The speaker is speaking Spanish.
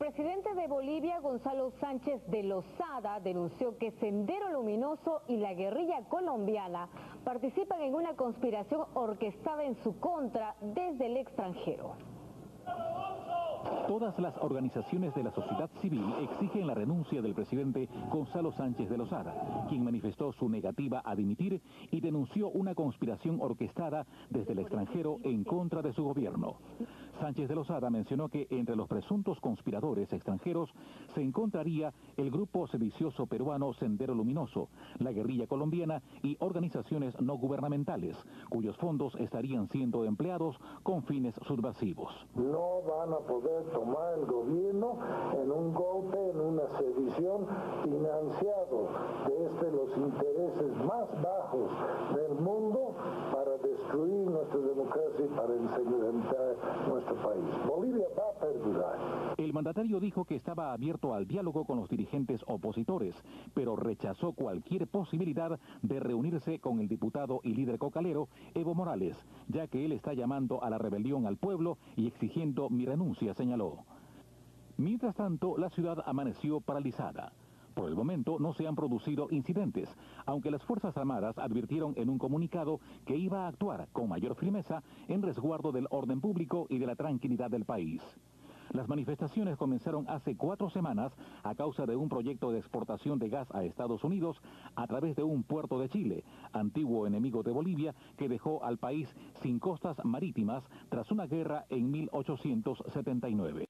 presidente de Bolivia, Gonzalo Sánchez de Lozada, denunció que Sendero Luminoso y la guerrilla colombiana participan en una conspiración orquestada en su contra desde el extranjero. Todas las organizaciones de la sociedad civil exigen la renuncia del presidente Gonzalo Sánchez de Lozada, quien manifestó su negativa a dimitir y denunció una conspiración orquestada desde el extranjero en contra de su gobierno. Sánchez de Lozada mencionó que entre los presuntos conspiradores extranjeros se encontraría el grupo sedicioso peruano Sendero Luminoso, la guerrilla colombiana y organizaciones no gubernamentales, cuyos fondos estarían siendo empleados con fines subversivos. No van a poder tomar el gobierno en un golpe, en una sedición, financiado desde los intereses más bajos del mundo para destruir nuestra democracia y para ensanguentar nuestro país. Bolivia va a perdurar. El mandatario dijo que estaba abierto al diálogo con los dirigentes opositores, pero rechazó cualquier posibilidad de reunirse con el diputado y líder cocalero Evo Morales, ya que él está llamando a la rebelión al pueblo y exigiendo mi renuncia, señaló. Mientras tanto, la ciudad amaneció paralizada. Por el momento no se han producido incidentes, aunque las Fuerzas Armadas advirtieron en un comunicado que iba a actuar con mayor firmeza en resguardo del orden público y de la tranquilidad del país. Las manifestaciones comenzaron hace 4 semanas a causa de un proyecto de exportación de gas a Estados Unidos a través de un puerto de Chile, antiguo enemigo de Bolivia, que dejó al país sin costas marítimas tras una guerra en 1879.